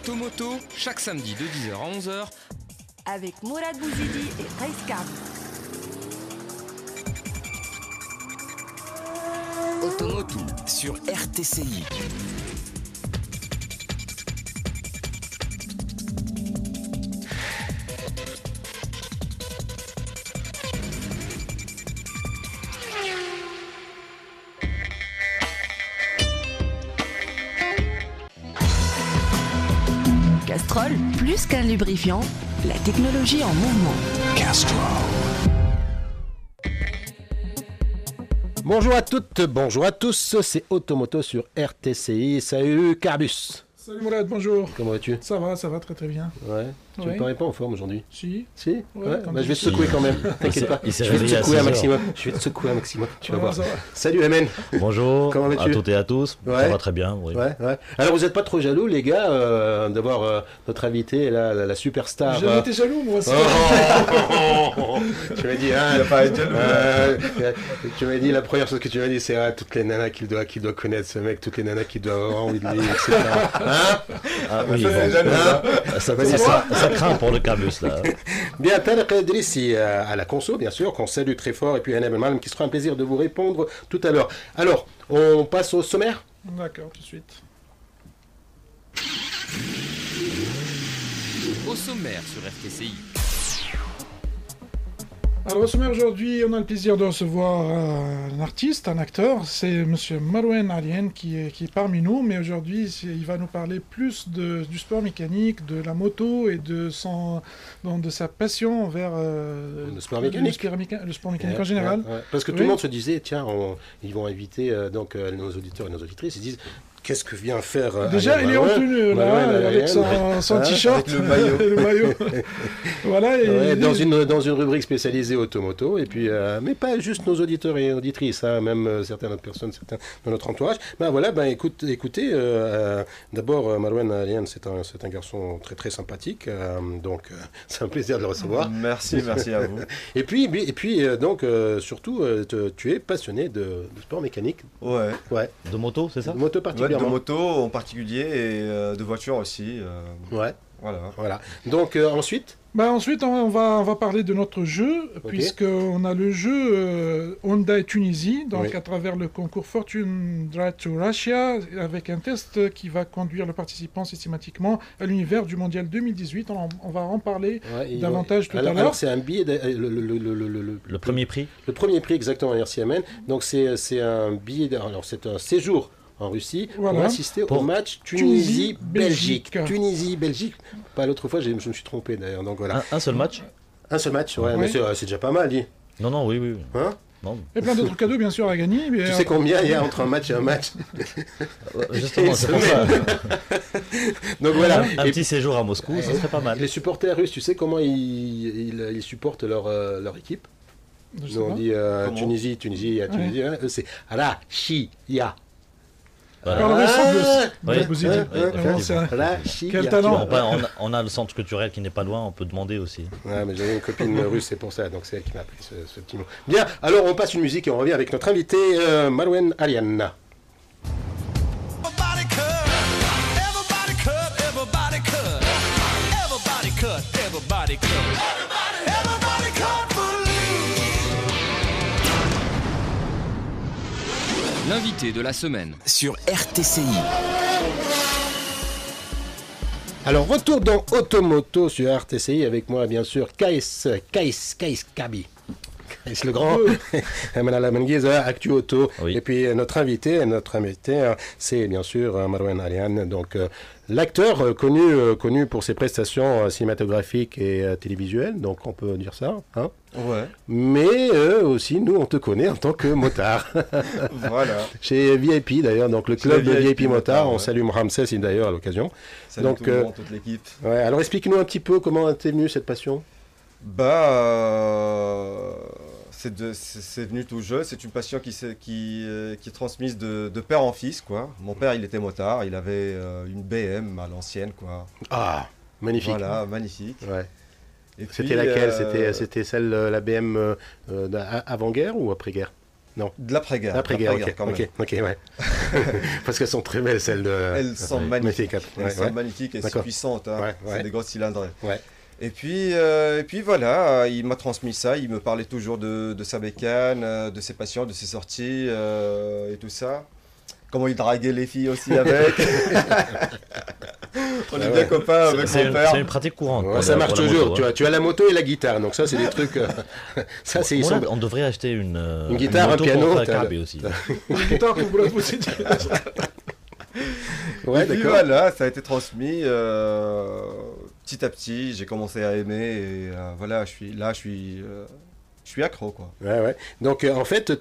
Automoto, chaque samedi de 10h à 11h. Avec Mourad Bouzidi et Kais Kab. Automoto sur RTCI. Castrol, plus qu'un lubrifiant, la technologie en mouvement. Castrol. Bonjour à toutes, bonjour à tous, c'est Automoto sur RTCI. Salut Carbus. Salut Mourad, bonjour. Comment vas-tu? Ça va très très bien. Ouais. Tu me parais pas en forme aujourd'hui? Si. Si? Ouais, Bah, je vais te secouer quand même. T'inquiète pas. Je vais te secouer un maximum. Je vais te secouer un maximum. Tu vas voir. Salut Amen. Bonjour. Comment vas-tu? À toutes et à tous. Ouais. Ça va très bien. Oui. Ouais. Alors vous n'êtes pas trop jaloux les gars d'avoir notre invité là, la superstar. J'ai été jaloux moi. Tu m'as dit hein. Il a pas été jaloux. Tu m'as dit la première chose que tu m'as dit c'est toutes les nanas qu'il doit connaître ce mec, toutes les nanas qui doivent avoir envie de lui, etc. Hein? Ah oui. Ça craint pour le Carbus là. Bien, Tarek Drissi à la conso, bien sûr, qu'on salue très fort, et puis Anna Belmalm qui sera un plaisir de vous répondre tout à l'heure. Alors, on passe au sommaire? D'accord, tout de suite. Au sommaire sur RTCI. Alors au sommaire aujourd'hui, on a le plaisir de recevoir un artiste, un acteur, c'est Monsieur Marouane Aliane qui est parmi nous, mais aujourd'hui il va nous parler plus du sport mécanique, de la moto et de sa passion vers le sport mécanique, le sport mécanique en général. Ouais. Parce que tout le monde se disait, tiens, ils vont inviter nos auditeurs et nos auditrices, ils disent... Qu'est-ce que vient faire déjà, il est en tenue, là, avec son t-shirt, avec le maillot. Voilà. Ouais, dans une rubrique spécialisée automoto, et puis, mais pas juste nos auditeurs et auditrices, hein, même certaines autres personnes, certains de notre entourage. Écoutez, d'abord, Marouane Aliane, c'est un garçon très très sympathique, donc c'est un plaisir de le recevoir. Merci à vous. Et puis surtout, tu es passionné de sport mécanique. Ouais. De moto, c'est ça? De moto particulièrement. De moto en particulier et de voiture aussi. Ouais. Voilà. Donc ensuite Ensuite, on va parler de notre jeu, okay. Puisqu'on a le jeu Honda Tunisie, donc à travers le concours Fortune Drive to Russia, avec un test qui va conduire le participant systématiquement à l'univers du Mondial 2018. On va en parler davantage tout à l'heure. Alors c'est un billet, le premier prix. Le premier prix exactement, merci Amen. Donc c'est un billet, alors c'est un séjour en Russie, pour assister au match Tunisie-Belgique. Tunisie-Belgique. Pas l'autre fois, je me suis trompé d'ailleurs. Donc voilà. Un seul match? Un seul match, ouais. Mais c'est déjà pas mal, dit. Non, oui. Hein? Non. Et plein d'autres cadeaux, bien sûr, à gagner. Tu sais combien il y a entre un match et un match? Justement, c'est pour ça. Donc voilà. Un petit séjour à Moscou, ça serait pas mal. Les supporters russes, tu sais comment ils supportent leur équipe? On dit Tunisie, hein, c'est Rachia. Voilà. Quel talent. On a le centre culturel qui n'est pas loin, on peut demander aussi. Ouais, mais j'avais une copine russe, c'est pour ça, donc c'est elle qui m'a appris ce petit mot. Bien, alors on passe une musique et on revient avec notre invité Marouane Aliane. L'invité de la semaine sur RTCI. Alors, retour dans Automoto sur RTCI avec moi, bien sûr, Kais Kabi. Kais le grand, Manala Menguiza, Actu Auto. Oui. Et puis notre invité, c'est bien sûr Marouane Aliane, donc l'acteur connu pour ses prestations cinématographiques et télévisuelles, donc on peut dire ça, hein. Ouais. Mais aussi, nous, on te connaît en tant que motard. Voilà. Chez VIP d'ailleurs, donc le club de VIP Motard. Ouais. On salue Mohamed d'ailleurs à l'occasion. Salut donc, tout le monde, toute l'équipe. Ouais, alors explique-nous un petit peu comment t'es venue cette passion. C'est venu tout jeune. C'est une passion qui est transmise de père en fils, quoi. Mon père, il était motard. Il avait une BM à l'ancienne, quoi. Ah, magnifique. Voilà, magnifique. Ouais. C'était laquelle? C'était celle, la BM avant-guerre ou après-guerre? Non. De l'après-guerre. L'après-guerre, ok, quand même. ok, ouais. Parce qu'elles sont très belles, celles de... Elles sont magnifiques. Elles sont ouais. magnifiques et D'accord. puissantes. Hein. Ouais, ouais. C'est des gros cylindres. Ouais. Et puis voilà, il m'a transmis ça. Il me parlait toujours de sa bécane, de ses passions, de ses sorties et tout ça. Comment il draguait les filles aussi avec. On est bien copains avec mon père. C'est une pratique courante. Ouais, pour ça la- marche pour la toujours. moto, hein. Tu as la moto et la guitare, donc ça, c'est des trucs. Ça, c'est. On devrait acheter une guitare, moto un piano, pour t'as- Kabe aussi. Une guitare que vous la possédez. Ouais, Et puis d'accord. voilà, ça a été transmis petit à petit. J'ai commencé à aimer et voilà, je suis accro quoi. Ouais, ouais. Donc, en fait,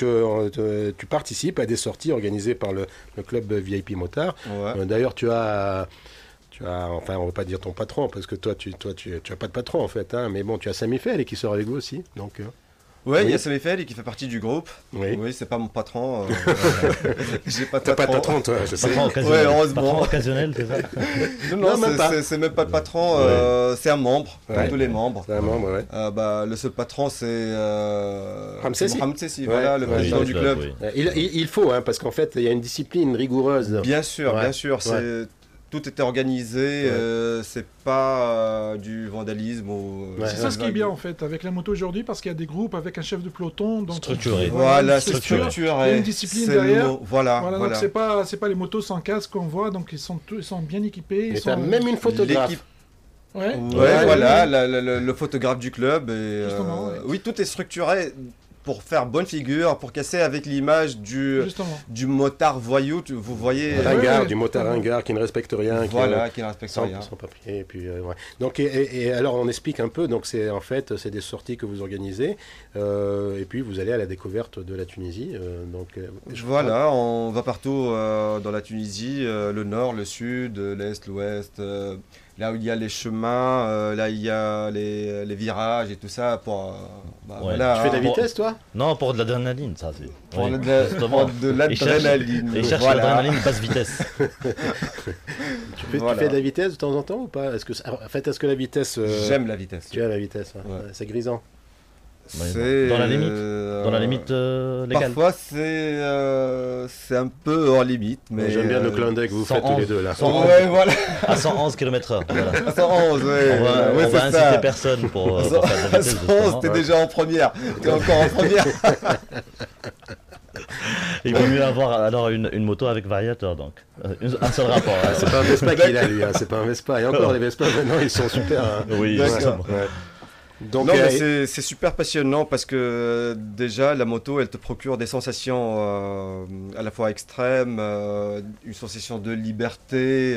tu participes à des sorties organisées par le club VIP Motard. Ouais. D'ailleurs, tu as, enfin, on va pas dire ton patron, parce que toi, tu as pas de patron, en fait, hein, mais bon, tu as Sami Fel qui sort avec vous aussi, donc... Ouais, il Oui. y a Saméfel qui fait partie du groupe. Oui. Oui, c'est pas mon patron. J'ai pas de T'as pas de patron. patron, toi, je sais. Patron occasionnel. Ouais, heureusement. Patron occasionnel, c'est ça. Non, Non, même pas. c'est même pas le patron, c'est un membre, Ouais. comme tous les membres. C'est un membre, ouais. Le seul patron, c'est Ramsessi. Ramsessi, Ouais. voilà, le Ouais, président Oui, du le club. oui. Il faut, hein, parce qu'en fait, il y a une discipline rigoureuse. Bien sûr, Ouais. bien sûr. Tout était organisé, Ouais. c'est pas du vandalisme ou. Ouais. C'est ça ce qui est bien en fait avec la moto aujourd'hui parce qu'il y a des groupes avec un chef de peloton. Donc Structuré. Voilà, une c'est structure, structuré. il y a une discipline C'est le derrière. mot. Voilà, Voilà, voilà. donc c'est pas les motos sans casque qu'on voit, donc ils sont bien équipés. Et Ils t'as sont... même une photographe. L'équipe- Ouais. Ouais, voilà, le photographe du club. Et, Justement, ouais. Oui, tout est structuré pour faire bonne figure, pour casser avec l'image Justement. du motard voyou, vous voyez. Ringard, ouais, du motard ringard qui ne respecte rien. Voilà, qui ne respecte Sans, rien. sans papier, et puis ouais. Donc et alors on explique un peu. Donc c'est en fait c'est des sorties que vous organisez, et puis vous allez à la découverte de la Tunisie. Voilà, on va partout dans la Tunisie, le nord, le sud, l'est, l'ouest, là où il y a les chemins, là où il y a les virages et tout ça pour. Voilà, Tu fais de la pour- vitesse, toi? Non, pour de l'adrénaline, ça c'est. Pour, Oui, pour de l'adrénaline. Et cherche voilà. l'adrénaline basse vitesse. Tu Voilà. fais de la vitesse de temps en temps ou pas? Est-ce que la vitesse J'aime la vitesse. Tu as la vitesse, hein. Ouais. Ouais, c'est grisant. C'est, Dans la limite légale. Parfois c'est un peu hors limite, mais J'aime bien le clin d'œil que vous faites tous 111. les deux là. 111. Ouais, voilà. À 111 km/h. Voilà. 111, ouais. On va, ouais, on va c'est inciter ça. personne pour faire de la vitesse. 111, justement. t'es déjà en première. T'es encore en première. Il vaut mieux avoir alors une moto avec variateur donc. Un seul rapport. hein. C'est pas un Vespa qu'il a lui, hein. C'est pas un Vespa. Et encore les Vespa maintenant ils sont super. Hein. Oui, D'accord. justement. Ouais. Donc Non, mais c'est super passionnant parce que déjà la moto elle te procure des sensations à la fois extrêmes, une sensation de liberté.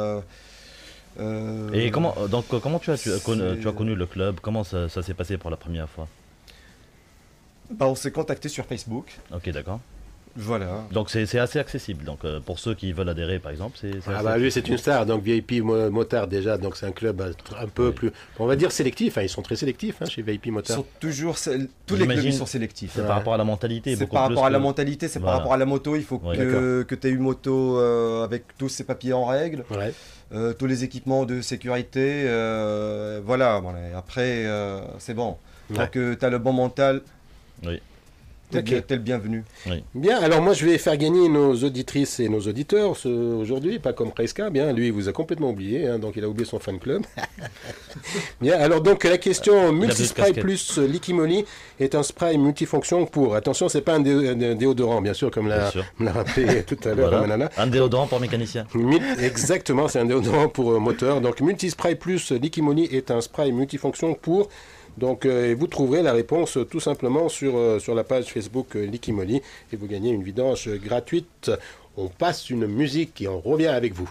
Et comment tu as connu le club? Comment ça s'est passé pour la première fois? On s'est contacté sur Facebook. Ok, d'accord. Voilà. Donc c'est assez accessible. Donc pour ceux qui veulent adhérer par exemple, c'est Ah assez bah lui c'est une star, donc VIP Motard déjà, donc c'est un club un peu Oui. plus, on va dire sélectif, hein. Ils sont très sélectifs hein, chez VIP Ils Motard. sont toujours, tous les J'imagine- clubs ils sont sélectifs. C'est par rapport à la mentalité. C'est beaucoup par plus rapport à la que- mentalité, c'est Voilà. par rapport à la moto. Il faut Ouais. que tu aies une moto avec tous ses papiers en règle, Ouais. tous les équipements de sécurité. Voilà. Et après, c'est bon. Ouais. Tant que tu as le bon mental, Oui. Ok. t'es le bienvenu. Bien, alors moi je vais faire gagner nos auditrices et nos auditeurs aujourd'hui, pas comme Kaiska, bien, lui il vous a complètement oublié, hein, donc il a oublié son fan club. Bien, alors donc la question plus de Multispray casquette. plus Liquimoli est un spray multifonction pour, attention c'est pas un déodorant bien sûr, comme Bien l'a sûr. rappelé tout à l'heure Voilà. Manana. Un déodorant pour mécanicien. Exactement, c'est un déodorant pour moteur. Donc Multispray plus Liquimoli est un spray multifonction pour. Donc vous trouverez la réponse tout simplement sur la page Facebook Liquimoli et vous gagnez une vidange gratuite. On passe une musique et on revient avec vous.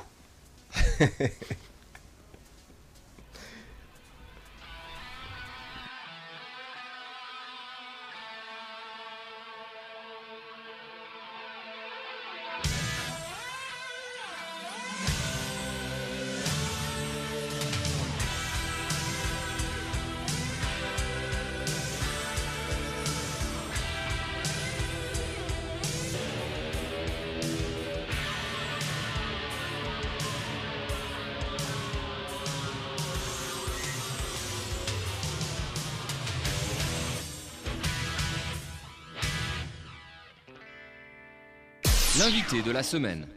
L'invité de la semaine.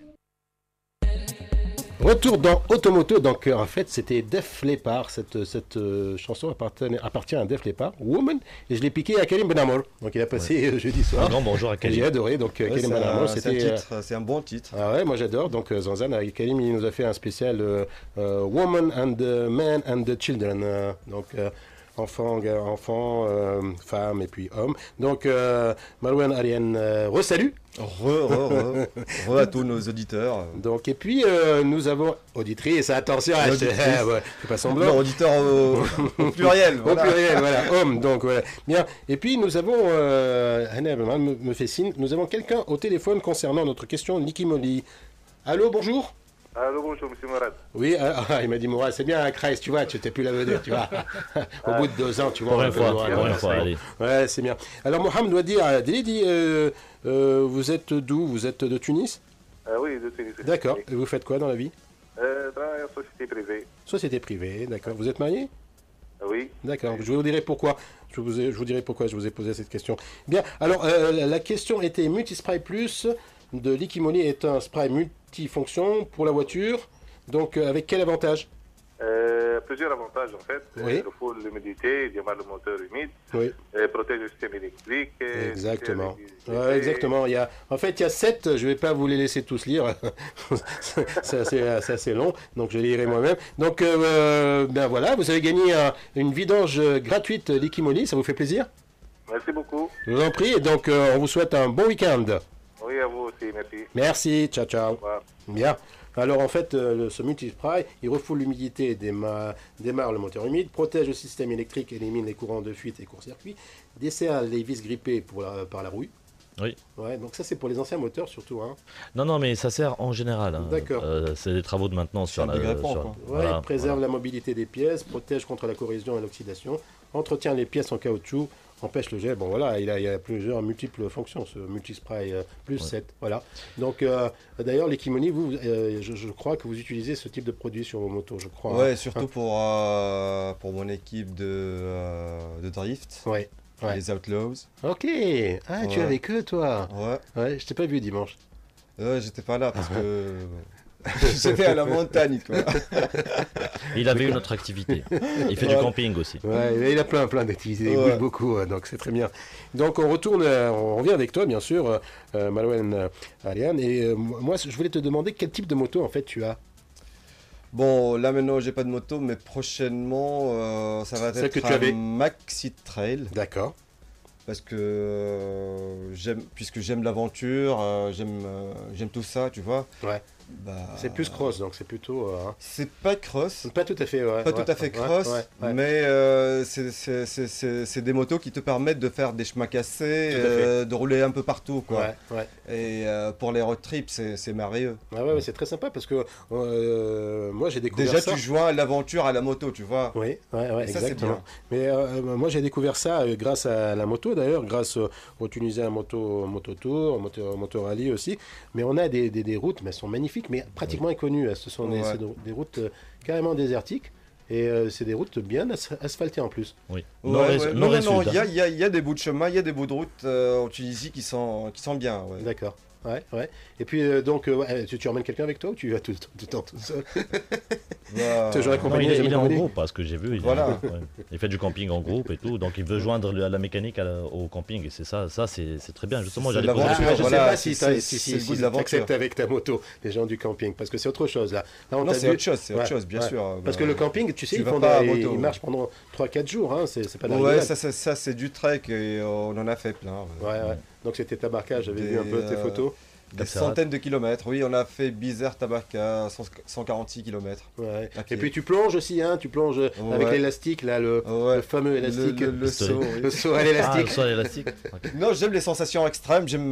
Retour dans Automoto, donc en fait c'était Def Leppard, cette chanson appartient à Def Leppard, Woman, et je l'ai piqué à Karim Benamor, donc il a passé jeudi soir. Un grand bonjour à Karim. J'ai adoré, donc Karim Benamor, c'est un bon titre. Ah ouais, moi j'adore, donc Zanzan, avec Karim il nous a fait un spécial Woman and the Man and the Children, donc enfants, femmes et puis hommes. Donc Marouane Ariane, re-salut. Re à tous nos auditeurs. Donc, et puis nous avons auditrice, attention, fais pas semblant. Non, auditeur au pluriel. Voilà. Au pluriel, voilà, homme, donc voilà. Bien, et puis nous avons, Hanna me fait signe, nous avons quelqu'un au téléphone concernant notre question Niki Molly. Allô, bonjour. Allô, bonjour, monsieur Mourad. Oui, il m'a dit Mourad, c'est bien, Kreis, tu vois, tu t'es plus la vedette, tu vois. Au bout de 2 ans, tu vois. Pour une fois, allez. Ouais, c'est bien. Alors, Mohamed doit dire, vous êtes d'où? Vous êtes de Tunis? Oui, de Tunis. D'accord. Et vous faites quoi dans la vie? Dans la société privée. Société privée, d'accord. Vous êtes marié? Oui. D'accord. Je vous dirai pourquoi. Je vous dirai pourquoi je vous ai posé cette question. Bien. Alors, la question était Multispray Plus de Liquimoli est un spray multifonction pour la voiture. Donc, avec quel avantage? Plusieurs avantages en fait. Oui. Le full l'humidité, démarre le moteur humide, Oui. protège le système électrique. Exactement. Exactement. En fait, il y a 7, je ne vais pas vous les laisser tous lire. c'est assez long, donc je lirai moi-même. Donc, ben voilà, vous avez gagné une vidange gratuite Liquimoli, ça vous fait plaisir? Merci beaucoup. Je vous en prie, et donc on vous souhaite un bon week-end. Oui, à vous aussi, merci. Merci, ciao, ciao. Au revoir. Bien. Alors en fait, ce multispray, il refoule l'humidité, démarre le moteur humide, protège le système électrique, élimine les courants de fuite et court-circuit, dessert les vis grippées par la rouille. Oui. Ouais, donc ça c'est pour les anciens moteurs surtout. Hein. Non, mais ça sert en général. Hein. D'accord. C'est des travaux de maintenance sur la. Il préserve la mobilité des pièces, protège contre la corrosion et l'oxydation, entretient les pièces en caoutchouc, empêche le gel. Bon voilà, il y a plusieurs multiples fonctions, ce multispray plus 7. Voilà. Donc d'ailleurs, les Kimoni, vous, je crois que vous utilisez ce type de produit sur vos motos, je crois. Ouais, surtout pour mon équipe de drift. Ouais. Ouais. Les Outlaws. Ok. Ah, tu es avec eux, toi? Ouais. Je t'ai pas vu dimanche. J'étais pas là parce que j'étais à la montagne, quoi. Il avait une autre activité. Il fait du camping aussi. Ouais, il a plein d'activités. Il bouge beaucoup, donc c'est très bien. Donc on revient avec toi, bien sûr, Marouane Ariane. Et moi, je voulais te demander quel type de moto en fait tu as. Bon, là maintenant j'ai pas de moto, mais prochainement ça va être un Maxi Trail. D'accord. Parce que puisque j'aime l'aventure, j'aime tout ça, tu vois. Ouais. C'est plus cross, donc c'est plutôt. C'est pas cross. Pas tout à fait. Pas tout à fait cross, mais c'est des motos qui te permettent de faire des chemins cassés, de rouler un peu partout, quoi. Et pour les road trips, c'est merveilleux. Ouais, c'est très sympa parce que moi j'ai découvert ça. Déjà, tu joins l'aventure à la moto, tu vois. Oui, exactement. Ça, c'est bien. Mais moi j'ai découvert ça grâce à la moto d'ailleurs, grâce au Tunisien Moto Tour, Moto Rallye aussi. Mais on a des routes, mais elles sont magnifiques, mais pratiquement inconnues. Ce sont des routes carrément désertiques. Et c'est des routes bien asphaltées en plus. Oui. Non, il y a des bouts de chemin, il y a des bouts de route en Tunisie qui sont bien. Ouais. D'accord. Ouais. Et puis donc, tu emmènes quelqu'un avec toi ou tu vas tout le temps tout seul? Toujours accompagné. Il est en groupe, parce que j'ai vu. Il fait du camping en groupe et tout, donc il veut joindre la mécanique au camping. Et c'est ça c'est très bien. Justement, j'allais poser. Je sais pas si tu acceptes avec ta moto les gens du camping, parce que c'est autre chose là. Non, c'est autre chose, bien sûr. Parce que le camping, tu sais, il marche pendant 3-4 jours, hein, c'est pas la Ouais, ça c'est du trek et on en a fait plein. Ouais. Donc c'était Tabarka, j'avais vu un peu tes photos. Des centaines de kilomètres, oui, on a fait Bizerte Tabarka, 146 km. Ouais. Et puis tu plonges aussi, hein, avec l'élastique, là, le fameux élastique. Le saut. Le saut à l'élastique. Le saut à l'élastique. Non, j'aime les sensations extrêmes, j'aime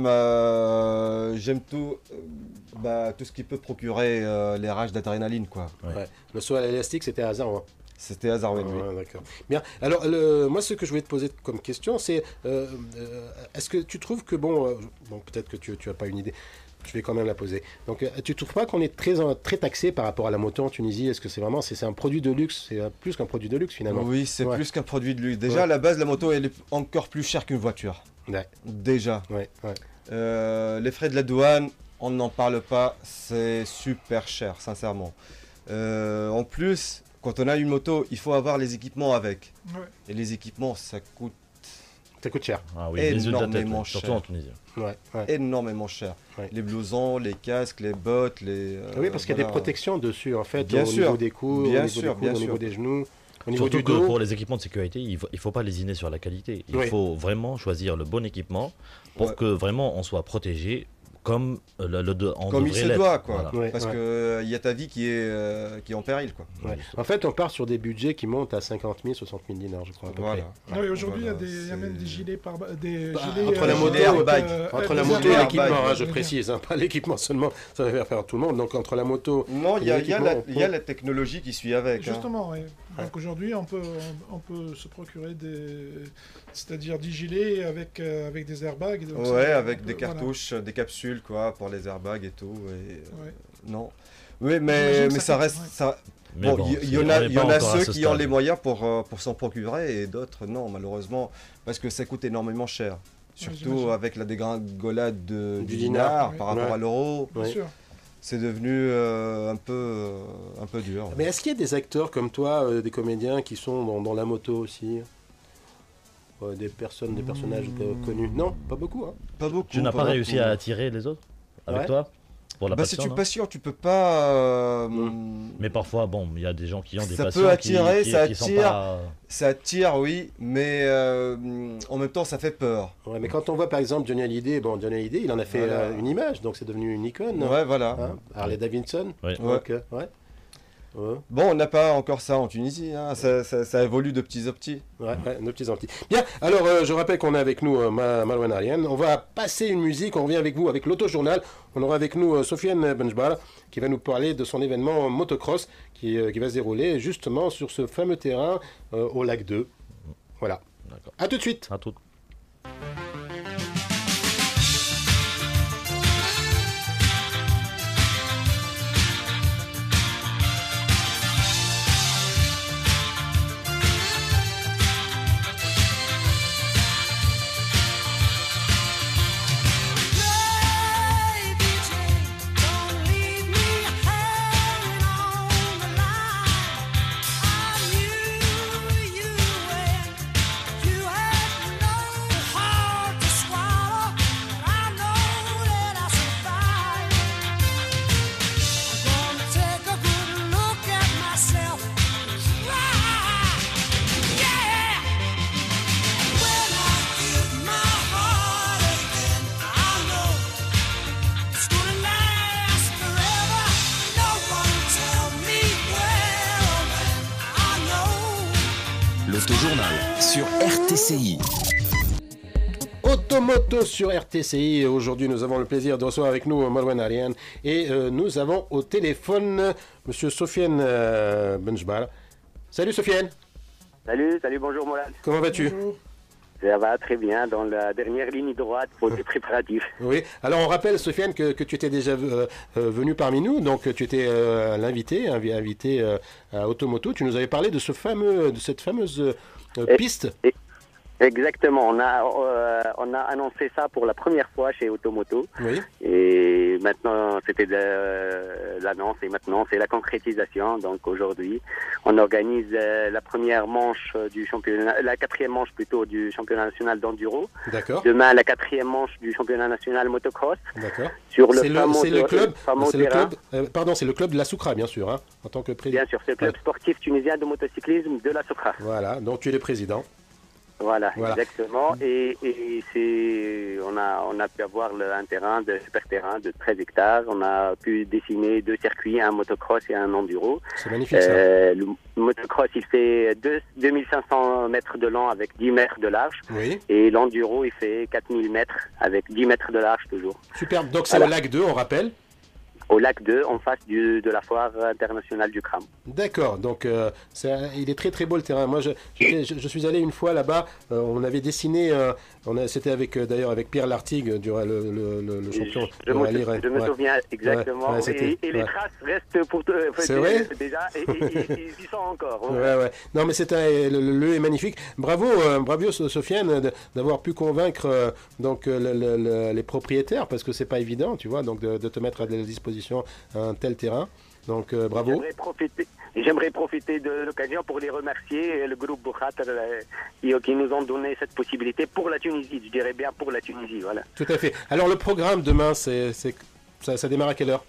tout ce qui peut procurer les rages d'adrénaline, quoi. Ouais. Le saut à l'élastique, c'était à hasard, hein. C'était hasard, oui. D'accord. Bien. Alors, moi, ce que je voulais te poser comme question, c'est est-ce que tu trouves que, bon, peut-être que tu n'as pas une idée, je vais quand même la poser. Donc, tu ne trouves pas qu'on est très taxé par rapport à la moto en Tunisie? Est-ce que c'est vraiment un produit de luxe? C'est plus qu'un produit de luxe, finalement. Oui, c'est plus qu'un produit de luxe. Déjà, à la base, la moto, elle est encore plus chère qu'une voiture. Ouais. Déjà. Ouais. Les frais de la douane, on n'en parle pas, c'est super cher, sincèrement. En plus, quand on a une moto, il faut avoir les équipements avec. Ouais. Et les équipements, ça coûte cher. Ah oui, énormément cher. Surtout en Tunisie. Ouais. Énormément cher. Ouais. Les blousons, les casques, les bottes, oui, parce qu'il y a des protections dessus, en fait, niveau des coudes, au niveau des genoux. Surtout que pour les équipements de sécurité, il ne faut pas lésiner sur la qualité. Il faut vraiment choisir le bon équipement pour que vraiment on soit protégé comme il se doit, quoi. Voilà. Parce que y a ta vie qui est en péril, quoi. Ouais. En fait, on part sur des budgets qui montent à 50 000, 60 000 dinars, je crois. Aujourd'hui, il y a même des gilets entre la moto et l'équipement, je précise, pas l'équipement seulement, ça va faire tout le monde. Donc entre la moto. Non, il y a la technologie qui suit avec. Justement, oui. Donc aujourd'hui, on peut se procurer c'est-à-dire 10 gilets avec des airbags. Donc avec des cartouches, des capsules quoi, pour les airbags et tout. Non. Oui, mais ça reste. Bon, il y en a ceux qui ont les moyens pour s'en procurer et d'autres non, malheureusement, parce que ça coûte énormément cher. Surtout avec la dégringolade du dinar par rapport à l'euro. Bien sûr. C'est devenu un peu dur. Mais est-ce qu'il y a des acteurs comme toi, des comédiens qui sont dans la moto aussi des personnages connus? Non, pas beaucoup. Hein. Pas beaucoup. Tu n'as pas réussi à attirer les autres avec toi pour la passion, si tu es patient, tu peux pas. Mais parfois, il y a des gens qui ont des passions. Ça peut attirer, ça attire, oui, mais en même temps, ça fait peur. Ouais, mais quand on voit par exemple Johnny Hallyday, il en a fait une image, donc c'est devenu une icône. Ouais, voilà. Hein, Harley Davidson. Ouais. Donc, bon, on n'a pas encore ça en Tunisie, hein. Ça évolue de petits à petits. De petits en petits. Bien, alors je rappelle qu'on a avec nous Marouane Aryan. On va passer une musique, on revient avec vous avec l'autojournal. On aura avec nous Sofiane Benjbar qui va nous parler de son événement motocross qui va se dérouler justement sur ce fameux terrain au lac 2. Voilà. D'accord. À tout de suite. À tout. L'autojournal sur RTCI. Automoto sur RTCI. Aujourd'hui, nous avons le plaisir de recevoir avec nous Marouane Aryan et nous avons au téléphone Monsieur Sofiane Benjbar. Salut Sofiane. Salut, bonjour Moulal. Comment vas-tu? Bonjour. Ça va très bien, dans la dernière ligne droite pour les préparatifs. Oui, alors on rappelle Sofiane que tu étais déjà venu parmi nous, donc tu étais l'invité, invité à Automoto. Tu nous avais parlé de cette fameuse piste. Exactement, on a annoncé ça pour la première fois chez Automoto. Oui. Et maintenant, c'était l'annonce et maintenant c'est la concrétisation. Donc aujourd'hui, on organise la première manche du championnat, la quatrième manche plutôt du championnat national d'enduro. D'accord. Demain, la quatrième manche du championnat national motocross. D'accord. Sur c'est le club de la Soukra, bien sûr, hein, en tant que président. Bien sûr, c'est le club sportif tunisien de motocyclisme de la Soukra. Voilà, donc tu es le président. Voilà, exactement. Et on a pu avoir un terrain de super terrain de 13 hectares. On a pu dessiner 2 circuits, un motocross et un enduro. C'est magnifique ça. Le motocross, il fait 2500 mètres de long avec 10 mètres de large. Oui. Et l'enduro, il fait 4000 mètres avec 10 mètres de large toujours. Superbe. Donc c'est le lac 2, on rappelle. au lac 2, en face de la foire internationale du Cram. D'accord, donc il est très très beau le terrain. Moi je suis allé une fois là-bas, on avait dessiné, c'était d'ailleurs avec Pierre Lartigue, le champion. Je me souviens exactement, et les traces restent pour c'est vrai déjà, et ils y sont encore. Ouais. Non mais le lieu est magnifique. Bravo Sofiane d'avoir pu convaincre donc les propriétaires, parce que c'est pas évident, tu vois, donc de te mettre à disposition un tel terrain. Donc bravo. J'aimerais profiter de l'occasion pour les remercier, le groupe Boukhatre qui nous ont donné cette possibilité pour la Tunisie, je dirais bien pour la Tunisie, voilà. Tout à fait. Alors le programme demain, ça démarre à quelle heure?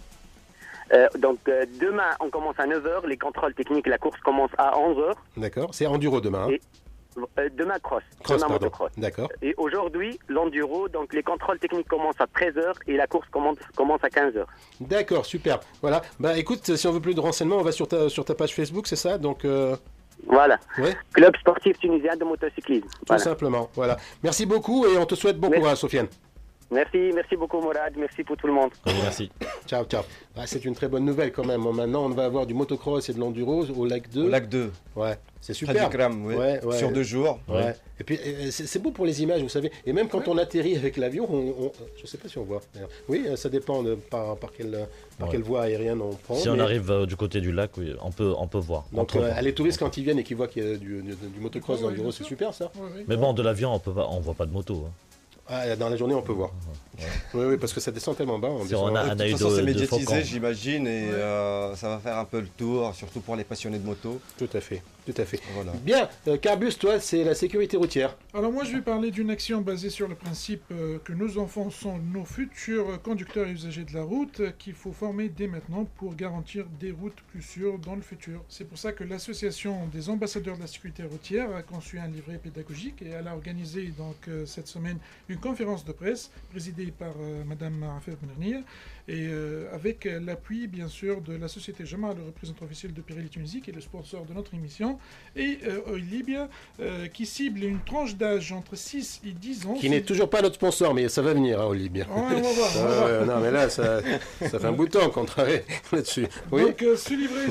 Donc demain on commence à 9h, les contrôles techniques, la course commence à 11h. D'accord, c'est enduro demain. Demain cross, motocross. D'accord. Et aujourd'hui, l'enduro, donc les contrôles techniques commencent à 13h et la course commence à 15h. D'accord, super. Voilà. Bah écoute, si on veut plus de renseignements, on va sur ta page Facebook, c'est ça? Donc voilà. Ouais. Club sportif tunisien de motocyclisme. Tout simplement. Voilà. Merci beaucoup et on te souhaite bon courage, Sofiane. Merci beaucoup Mourad, merci pour tout le monde. Merci. Ciao. C'est une très bonne nouvelle quand même. Maintenant, on va avoir du motocross et de l'enduro au lac 2. Au lac 2. Ouais, c'est super. Ouais. Sur 2 jours. Ouais. Et puis, c'est beau pour les images, vous savez. Et même quand on atterrit avec l'avion, je ne sais pas si on voit. Oui, ça dépend par quelle voie aérienne on prend. Si on arrive du côté du lac, oui, on peut voir. Donc, les touristes, quand ils viennent et qu'ils voient qu'il y a du motocross, d'enduro, c'est super ça. Mais bon, de l'avion, on ne voit pas de moto. Dans la journée, on peut voir. Oui, parce que ça descend tellement bas. De toute façon, c'est médiatisé, j'imagine, et ça va faire un peu le tour, surtout pour les passionnés de moto. Tout à fait. Voilà. Bien, Carbus, toi, c'est la sécurité routière. Alors moi, je vais parler d'une action basée sur le principe que nos enfants sont nos futurs conducteurs et usagers de la route, qu'il faut former dès maintenant pour garantir des routes plus sûres dans le futur. C'est pour ça que l'association des ambassadeurs de la sécurité routière a conçu un livret pédagogique et elle a organisé donc cette semaine une conférence de presse présidée par Madame Afef Benernir et avec l'appui bien sûr de la société Jamal, le représentant officiel de Pirelli Tunisie, qui est le sponsor de notre émission, et Libya qui cible une tranche d'âge entre 6 et 10 ans. Qui n'est toujours pas notre sponsor, mais ça va venir, Libya. Ouais, on va voir. Non, mais là, ça fait un bout de temps qu'on travaille là-dessus. Oui. Donc, ce livret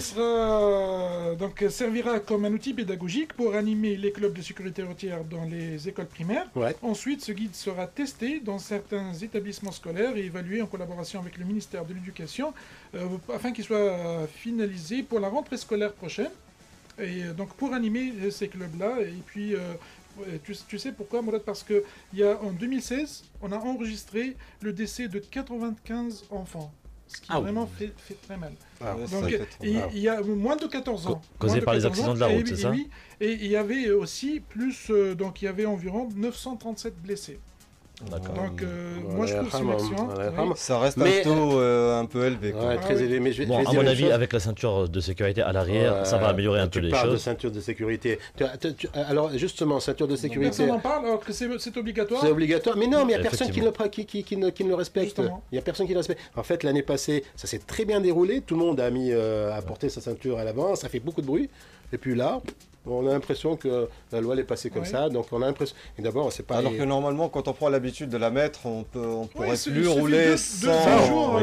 servira comme un outil pédagogique pour animer les clubs de sécurité routière dans les écoles primaires. Ouais. Ensuite, ce guide sera testé dans certains établissements scolaires et évalué en collaboration avec le ministère de l'Éducation afin qu'il soit finalisé pour la rentrée scolaire prochaine. Et donc pour animer ces clubs-là, et puis tu sais pourquoi, Mourad? Parce que en 2016, on a enregistré le décès de 95 enfants, ce qui vraiment fait très mal. Donc il y a moins de 14 ans. Causé par les accidents de la route, c'est ça? Oui, et il y avait aussi donc il y avait environ 937 blessés. D'accord. Donc moi je trouve que c'est une action. Ça reste un taux un peu élevé. Ouais, très élevé. Mais à mon avis, avec la ceinture de sécurité à l'arrière, ça va améliorer un peu les choses. Tu parles de ceinture de sécurité. Alors justement, ceinture de sécurité. Personne n'en parle alors que c'est obligatoire. C'est obligatoire, mais non, mais il n'y a personne qui ne le respecte. Il n'y a personne qui le respecte. En fait, l'année passée, ça s'est très bien déroulé. Tout le monde a porté sa ceinture à l'avant. Ça fait beaucoup de bruit. Et puis là, on a l'impression que la loi est passée comme ça, donc on a l'impression. Et d'abord, c'est pas. Alors que normalement, quand on prend l'habitude de la mettre, on pourrait plus rouler sans.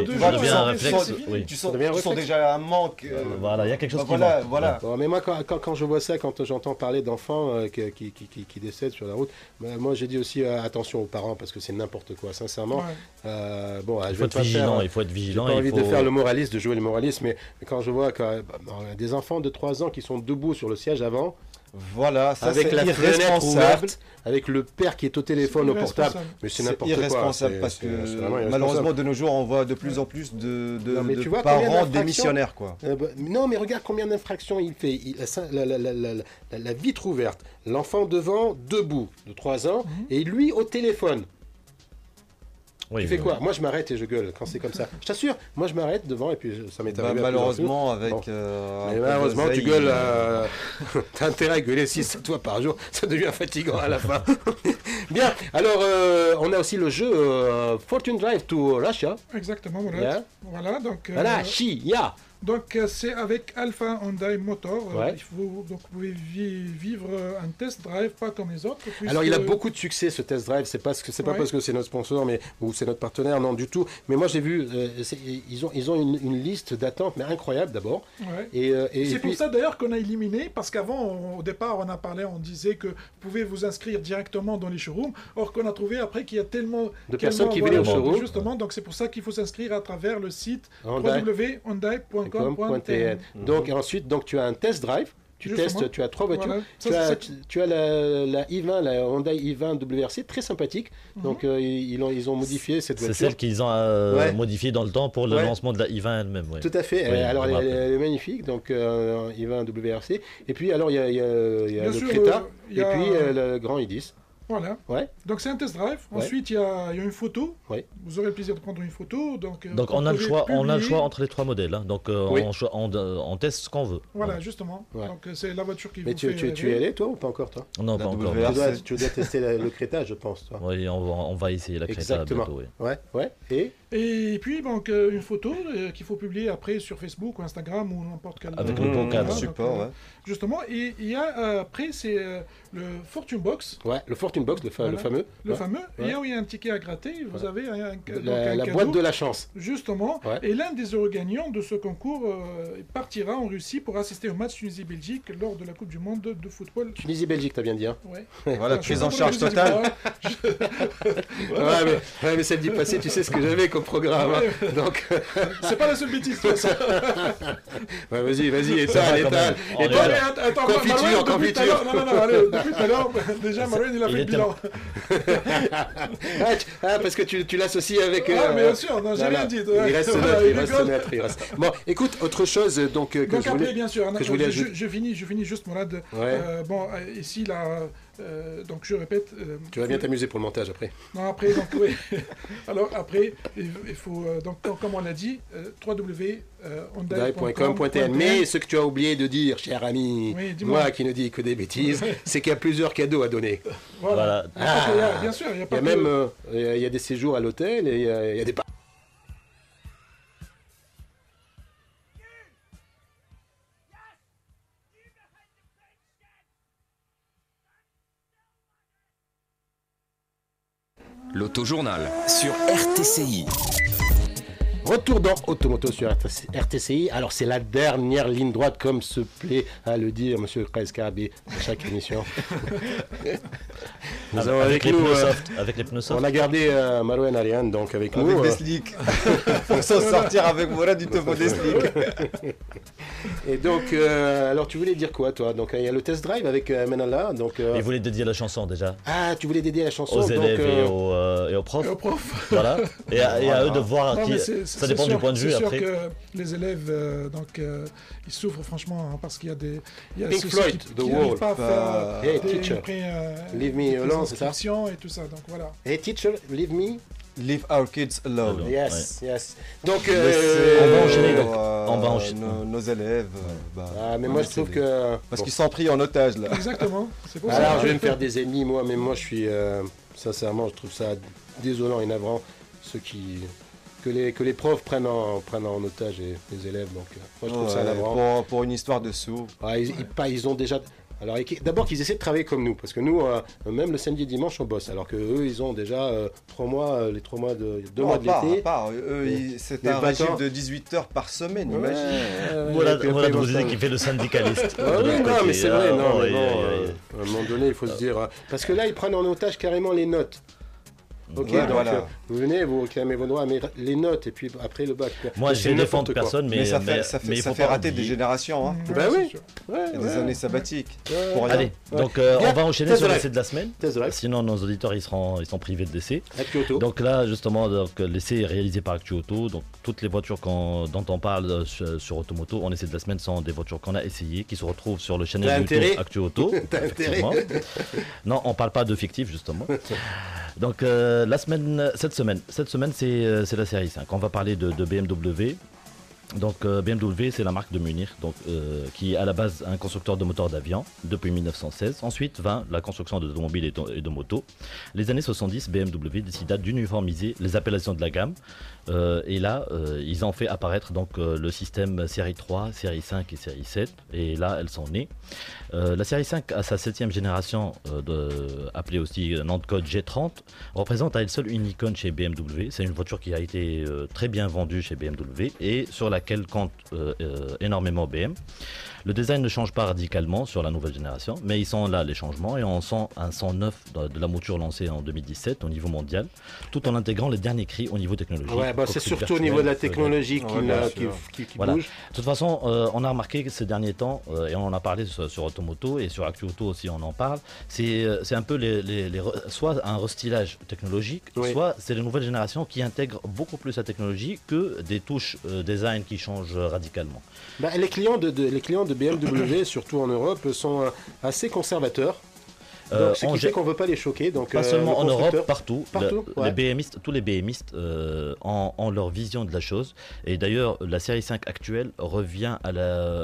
Tu sens déjà un manque. Voilà, il y a quelque chose qui manque. Voilà. Mais moi, quand je vois ça, quand j'entends parler d'enfants qui décèdent sur la route, moi j'ai dit aussi attention aux parents parce que c'est n'importe quoi, sincèrement. Il faut être vigilant. Il faut être vigilant. J'ai pas envie de faire le moraliste, de jouer le moraliste, mais quand je vois des enfants de 3 ans qui sont debout sur le siège avant. Voilà, ça avec la fenêtre ouverte, avec le père qui est au téléphone, au portable. Mais c'est n'importe quoi. C'est irresponsable parce que malheureusement de nos jours on voit de plus en plus de parents démissionnaires quoi. Non mais regarde combien d'infractions il fait. La vitre ouverte, l'enfant devant debout de 3 ans et lui au téléphone. Tu fais quoi? Moi je m'arrête et je gueule quand c'est comme ça. Je t'assure, moi je m'arrête devant et puis ça m'est arrivé. Malheureusement avec. Malheureusement tu gueules. T'as intérêt à gueuler 6 fois par jour, ça devient fatigant à la fin. Bien, alors on a aussi le jeu Fortune Drive to Russia. Exactement, voilà. Voilà donc. Voilà, Chia. Donc c'est avec Alpha Hyundai Motor. Ouais. Donc vous pouvez vivre un test drive pas comme les autres. Alors il a beaucoup de succès ce test drive. C'est pas parce que c'est notre sponsor ou c'est notre partenaire, non du tout. Mais moi j'ai vu ils ont une liste d'attente mais incroyable d'abord. Ouais. Et c'est puis... pour ça d'ailleurs qu'on a éliminé parce qu'avant au départ on disait que vous pouvez vous inscrire directement dans les showrooms. Or qu'on a trouvé après qu'il y a tellement de personnes qui venaient au showroom. Justement, donc c'est pour ça qu'il faut s'inscrire à travers le site www.hyundai.com. Donc ensuite, tu as un test drive. Tu testes, tu as 3 voitures. Voilà. Tu as la i20, la Hyundai i20 WRC, très sympathique. Donc ils ont modifié cette voiture. C'est celle qu'ils ont modifiée dans le temps pour le lancement de la i20 elle-même. Ouais. Tout à fait. Oui, alors elle est magnifique, donc i20 WRC. Et puis alors il y a le Creta et puis le Grand i10. Voilà. Ouais. Donc c'est un test drive. Ensuite il y a une photo. Ouais. Vous aurez le plaisir de prendre une photo. Donc on a le choix entre les 3 modèles. Hein. Donc on teste ce qu'on veut. Voilà, justement. Ouais. Donc c'est la voiture qui vous fait. Mais tu y allais toi ou pas encore toi? Non, pas encore. Tu dois tester le Creta, je pense. Toi. Oui, on va essayer la Creta bientôt. Oui. Ouais. Et puis donc une photo qu'il faut publier après sur Facebook ou Instagram ou n'importe quel. Avec le bon cadre. Support. Justement, et il y a après c'est le Fortune Box. Ouais, le Fortune Box, le fameux. Le fameux. Et là où il y a un ticket à gratter, vous avez un la boîte de la chance. Justement. Ouais. Et l'un des heureux gagnants de ce concours partira en Russie pour assister au match Tunisie-Belgique lors de la Coupe du Monde de football. Tunisie-Belgique, t'as bien dit. Hein. Ouais. Voilà, prise en charge totale. Mais samedi passé, tu sais ce que j'avais comme programme. Hein. Donc... c'est pas la seule bêtise, toi, ça. Vas-y, étale. Attends, confiture. Non, allez, depuis tout à l'heure, déjà, Marouane, il a fait le bilan. Parce que tu l'associes avec... bien sûr, non, j'ai rien dit. Il reste neutre. Bon, écoute, autre chose que je voulais... bien sûr, je finis juste, Mourad. Bon, ici, là... donc je répète... tu vas bien t'amuser pour le montage après. Non, après, donc oui. Alors après, il faut, donc comme on l'a dit, www.hyundai.com.tn. Mais ce que tu as oublié de dire, cher ami, moi qui ne dis que des bêtises, c'est qu'il y a plusieurs cadeaux à donner. Voilà. Bien sûr, il y a pas il y a des séjours à l'hôtel et il y a des... L'autojournal sur RTCI. Retour dans Automoto sur RTCI. Alors c'est la dernière ligne droite comme se plaît à le dire Monsieur Kaiskabi à chaque émission. Nous avons avec les pneus soft. On a gardé Marouane Ariane donc avec nous. Avec des slicks. Faut s'en sortir avec Mourad du topo des slicks. Et donc alors tu voulais dire quoi toi? Donc il y a le test drive avec Menala. Donc il voulait dédier la chanson déjà. Ah, tu voulais dédier la chanson aux élèves et aux profs. Voilà. Et à eux de voir qui. Ça dépend du point de vue après. C'est sûr que les élèves, ils souffrent franchement hein, parce qu'il y a des... Pink Floyd, The Wall. Hey teacher, leave me alone, c'est ça? Et tout ça, donc voilà. Hey teacher, leave me... Leave our kids alone. Yes. Donc, on va enchaîner. On va enchaîner. Nos élèves. Mais moi je trouve que... Parce qu'ils sont pris en otage là. Exactement. C'est pour ça. Alors je vais me faire des ennemis, moi je suis... sincèrement, je trouve ça désolant et navrant. Ceux qui... Que les profs prennent en otage les élèves. Donc, moi, je trouve ça navrant. Pour une histoire de sous. Ils ont déjà... Alors, d'abord qu'ils essaient de travailler comme nous, parce que nous, même le samedi et dimanche, on bosse. Alors qu'eux, ils ont déjà 2 mois de l'été. C'est un régime de 18 heures par semaine, imagine. Voilà, vous disiez qu'il fait le syndicaliste. Non, mais c'est vrai. À un moment donné, il faut se dire... Parce que là, ils prennent en otage carrément les notes. Ok, donc vous venez, vous réclamez vos droits, mais les notes et puis après le bac. Moi, je ne défends personne, mais ça fait rater des générations. Hein. Bah oui. Des années sabbatiques. Allez, donc on va enchaîner sur l'essai de la semaine. Sinon, nos auditeurs ils sont privés de l'essai. Donc là, justement, l'essai est réalisé par ActuAuto. Donc toutes les voitures dont on parle sur Automoto en essai de la semaine sont des voitures qu'on a essayées, qui se retrouvent sur le channel YouTube ActuAuto. Non, on parle pas de fictif justement. Donc cette semaine c'est la série 5. On va parler de BMW, Donc BMW, c'est la marque de Munich, qui est à la base un constructeur de moteurs d'avion depuis 1916. Ensuite vint la construction d'automobiles et de motos. Les années 70, BMW décida d'uniformiser les appellations de la gamme. Et là, ils ont fait apparaître le système série 3, série 5 et série 7. Et là, elles sont nées. La série 5, à sa 7e génération, appelée aussi nom de code G30, représente à elle seule une icône chez BMW. C'est une voiture qui a été très bien vendue chez BMW et sur laquelle compte énormément BM. Le design ne change pas radicalement sur la nouvelle génération, mais ils sont là les changements et on sent un son neuf de la mouture lancée en 2017 au niveau mondial, tout en intégrant les derniers cris au niveau technologique. Ouais, c'est surtout au niveau de la technologie qui voilà. bouge. De toute façon, on a remarqué que ces derniers temps, et on en a parlé sur Automoto et sur ActuAuto aussi on en parle, c'est un peu soit un restylage technologique, soit c'est les nouvelles générations qui intègrent beaucoup plus la technologie que des touches design qui changent radicalement. Les clients de BMW, surtout en Europe, sont assez conservateurs. Donc, ce qui fait qu'on ne veut pas les choquer. Donc, pas seulement en Europe, partout. Ouais. Tous les BMistes ont leur vision de la chose. Et d'ailleurs, la série 5 actuelle revient à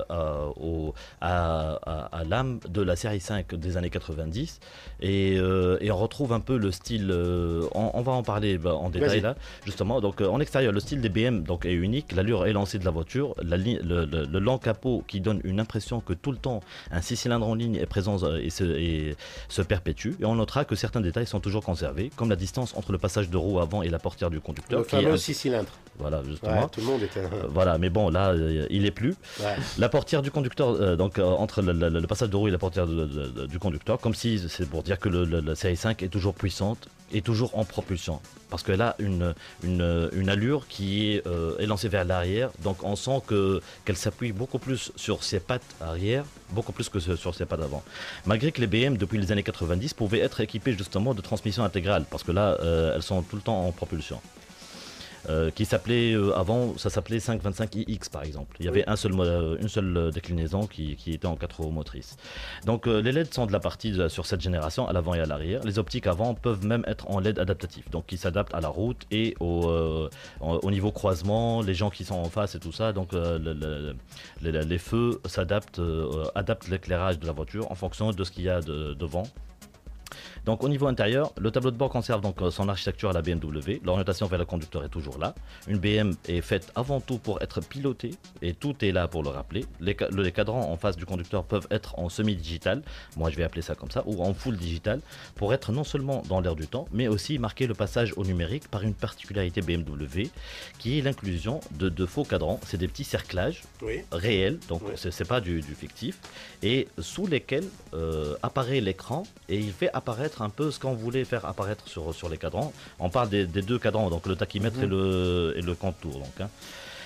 l'âme de la série 5 des années 90. Et on retrouve un peu le style. On va en parler en détail là, justement. Donc, en extérieur, le style des BM est unique. L'allure élancée de la voiture, le long capot qui donne une impression que tout le temps un 6 cylindres en ligne est présent et se perpétue, et on notera que certains détails sont toujours conservés, comme la distance entre le passage de roue avant et la portière du conducteur. Le fameux 6 cylindres. Voilà, justement. Ouais, tout le monde était... voilà, mais bon, là, il n'est plus. Ouais. La portière du conducteur, entre le passage de roue et la portière du conducteur, comme si c'est pour dire que la série 5 est toujours puissante et toujours en propulsion. Parce qu'elle a une allure qui est élancée vers l'arrière, donc on sent qu'elle s'appuie beaucoup plus sur ses pattes arrière, beaucoup plus que sur ses pattes avant. Malgré que les BM, depuis les années 90, pouvaient être équipées justement de transmission intégrale, parce que là, elles sont tout le temps en propulsion. Qui s'appelait avant, ça s'appelait 525iX par exemple. Il y avait une seule déclinaison qui était en 4 roues motrices. Donc les LED sont de la partie sur cette génération à l'avant et à l'arrière. Les optiques avant peuvent même être en LED adaptatif, donc qui s'adaptent à la route et au niveau croisement, les gens qui sont en face et tout ça. Donc les feux s'adaptent, adaptent l'éclairage de la voiture en fonction de ce qu'il y a devant. Donc au niveau intérieur, le tableau de bord conserve donc son architecture à la BMW. L'orientation vers le conducteur est toujours là. Une BM est faite avant tout pour être pilotée et tout est là pour le rappeler. Les cadrans en face du conducteur peuvent être en semi-digital, moi je vais appeler ça comme ça, ou en full digital, pour être non seulement dans l'air du temps, mais aussi marquer le passage au numérique par une particularité BMW qui est l'inclusion de faux cadrans. C'est des petits cerclages réels, donc c'est pas du fictif, et sous lesquels apparaît l'écran et il fait apparaître un peu ce qu'on voulait faire apparaître sur les cadrans. On parle des deux cadrans, donc le tachymètre et le contour. Donc, hein.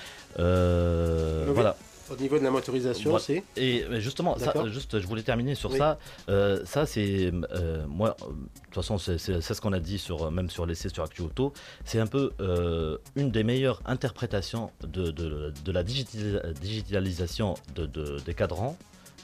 Voilà. Au niveau de la motorisation, c'est... Et justement, ça, je voulais terminer sur ça. Ça, c'est... moi, de toute façon, c'est ce qu'on a dit même sur l'essai sur ActuAuto. C'est un peu une des meilleures interprétations de la digitalisation des cadrans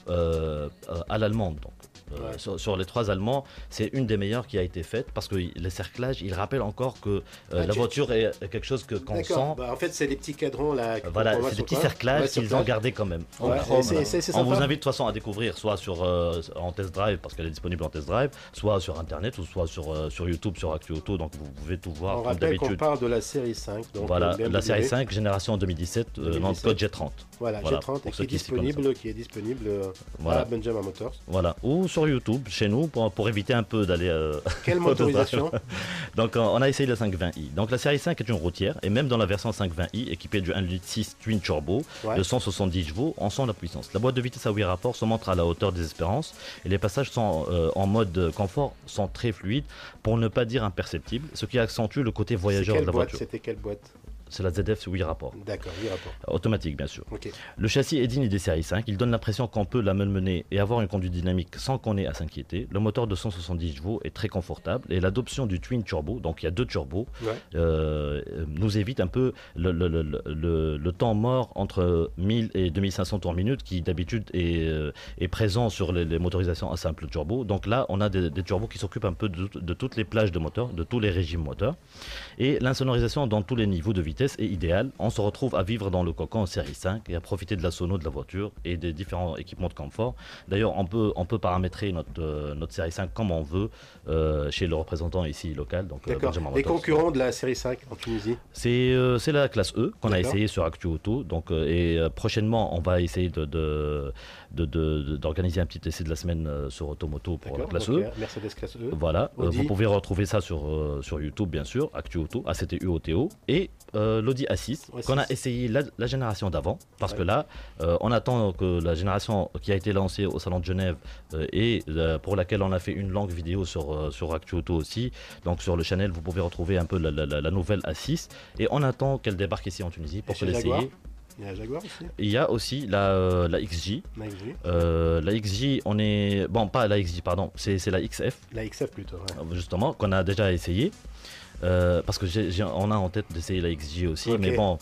à l'allemande. Donc. Sur les 3 Allemands, c'est une des meilleures qui a été faite parce que les cerclages, ils rappellent encore que la voiture est quelque chose qu'on sent. En fait, c'est les petits cadrans là. Voilà, c'est des petits cerclages qu'ils ont gardés quand même. On vous invite de toute façon à découvrir soit en test drive parce qu'elle est disponible en test drive, soit sur internet ou soit sur YouTube, sur ActuAuto. Donc vous pouvez tout voir. On rappelle qu'on parle de la série 5. Donc voilà, la série 5, génération 2017, dans le code G30. Voilà, G30 et qui est disponible à Benjamin Motors. Voilà, ou sur YouTube chez nous pour éviter un peu d'aller. Quelle motorisation? Donc on a essayé la 520i. Donc la série 5 est une routière et même dans la version 520i équipée du 1.6 litre twin turbo de 170 chevaux, on sent la puissance. La boîte de vitesse à 8 rapports se montre à la hauteur des espérances et les passages sont en mode confort sont très fluides pour ne pas dire imperceptibles, ce qui accentue le côté voyageur de la voiture. C'était quelle boîte? C'est la ZF 8 rapports. D'accord, 8 rapports. Automatique, bien sûr. Okay. Le châssis est digne des séries 5. Il donne l'impression qu'on peut la malmener et avoir une conduite dynamique sans qu'on ait à s'inquiéter. Le moteur de 170 chevaux est très confortable et l'adoption du twin turbo, donc il y a 2 turbos, nous évite un peu le temps mort entre 1000 et 2500 tours minute qui d'habitude est présent sur les motorisations à simple turbo. Donc là, on a des turbos qui s'occupent un peu de toutes les plages de moteur, de tous les régimes moteurs et l'insonorisation dans tous les niveaux de vitesse vitesse est idéal. On se retrouve à vivre dans le cocon en série 5 et à profiter de la sono de la voiture et des différents équipements de confort. D'ailleurs, on peut paramétrer notre série 5 comme on veut chez le représentant ici local. Donc, les concurrents de la série 5 en Tunisie? C'est la classe E qu'on a essayé sur Actu Auto. Donc, prochainement, on va essayer d'organiser un petit essai de la semaine sur Automoto pour la classe E. Mercedes classe E. Voilà, vous pouvez retrouver ça sur YouTube, bien sûr, Actu Auto, ACTU-OTO, et l'Audi A6, qu'on a essayé la génération d'avant, parce que là, on attend que la génération qui a été lancée au Salon de Genève et pour laquelle on a fait une longue vidéo sur Actu Auto aussi, donc sur le channel, vous pouvez retrouver un peu la nouvelle A6, et on attend qu'elle débarque ici en Tunisie pour se l'essayer. Il y a la Jaguar aussi. Il y a aussi la XJ. La XJ, on est... Bon, pas la XJ, pardon, c'est la XF. La XF plutôt, ouais. Justement, qu'on a déjà essayé. Parce que on a en tête d'essayer la XJ aussi, mais bon,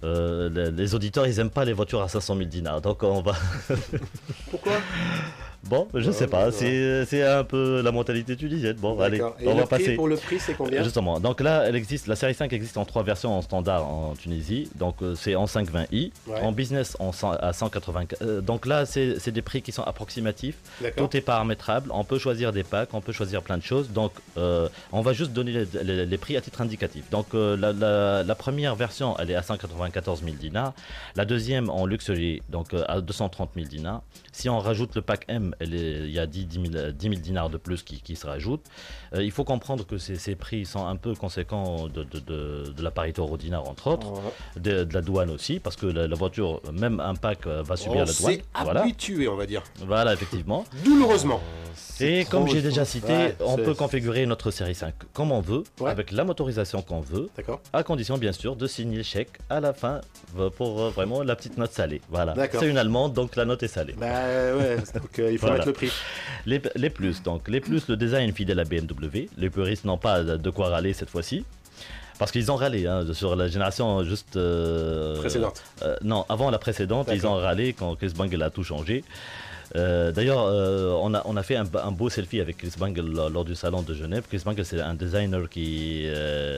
les auditeurs, ils n'aiment pas les voitures à 500 000 dinars, donc on va... Pourquoi? Bon, je sais pas, c'est un peu la mentalité tunisienne. Bon, allez, on va passer. Pour le prix, c'est combien? Justement, donc là, elle existe, la série 5 existe en 3 versions en standard en Tunisie. Donc c'est en 520i, en business à 180. Donc là, c'est des prix qui sont approximatifs. Tout est paramétrable. On peut choisir des packs, on peut choisir plein de choses. Donc on va juste donner les prix à titre indicatif. Donc la première version, elle est à 194 000 dinars. La deuxième en luxury, donc à 230 000 dinars. Si on rajoute le pack M, il y a 10 000 dinars de plus qui se rajoutent. Il faut comprendre que ces prix sont un peu conséquents de la parité euro-dinar, entre autres, de la douane aussi, parce que la voiture, même un pack, va subir la douane. On s'est habitué, on va dire. Voilà, effectivement. Douloureusement. Et comme j'ai déjà cité, on peut configurer notre série 5 comme on veut, avec la motorisation qu'on veut, à condition bien sûr de signer le chèque à la fin pour vraiment la petite note salée. Voilà. C'est une allemande, donc la note est salée. Donc il faut mettre le prix. Les plus, le design fidèle à BMW. Les puristes n'ont pas de quoi râler cette fois-ci. Parce qu'ils ont râlé sur la génération juste... précédente. Non, avant la précédente, ils ont râlé quand Chris Bangle a tout changé. D'ailleurs, on a fait un beau selfie avec Chris Bangle lors du salon de Genève. Chris Bangle, c'est un designer qui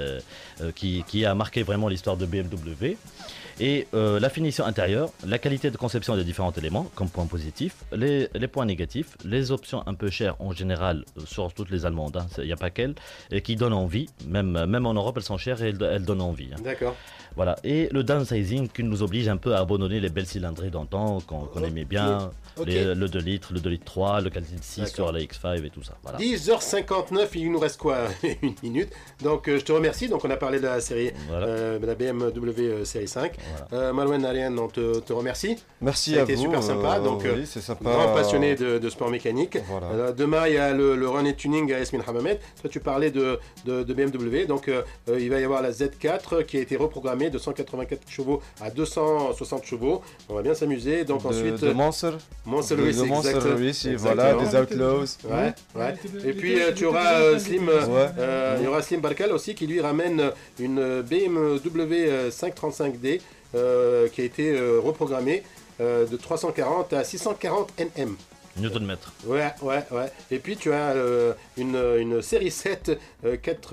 a marqué vraiment l'histoire de BMW. Et la finition intérieure, la qualité de conception des différents éléments comme point positif, les points négatifs, les options un peu chères en général sur toutes les allemandes, il n'y a pas qu'elles, et qui donnent envie, même en Europe elles sont chères et elles donnent envie. D'accord. Voilà, et le downsizing qui nous oblige un peu à abandonner les belles cylindrées d'antan qu'on aimait bien, le 2 litres, le 2 litres 3, le 4 litres 6 sur la X5 et tout ça. Voilà. 10h59, il nous reste quoi? Une minute. Donc je te remercie. Donc on a parlé de la série, de la BMW série 5. Voilà. Marouane Aliane, on te remercie. Merci à vous. C'était super sympa. Donc c'est sympa. Grand passionné de sport mécanique. Voilà. Demain il y a le Run et Tuning à Yasmine Hamamed. Toi tu parlais de BMW. Donc il va y avoir la Z4 qui a été reprogrammée de 184 chevaux à 260 chevaux. On va bien s'amuser. Donc ensuite de Monster Racing, voilà, des Outlaws. Et puis tu auras Slim, il y aura Slim Barkal aussi qui lui ramène une BMW 535D qui a été reprogrammée de 340 à 640 Nm. Newton-mètre. Ouais. Et puis tu as une série 7, la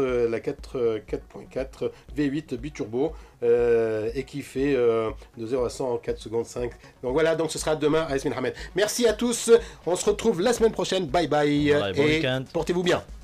4.4 V8 biturbo et qui fait de 0 à 100 en 4 secondes 5. Donc voilà, donc ce sera demain à Yasmine Hamed. Merci à tous, on se retrouve la semaine prochaine. Bye bye. Voilà, et portez-vous bien.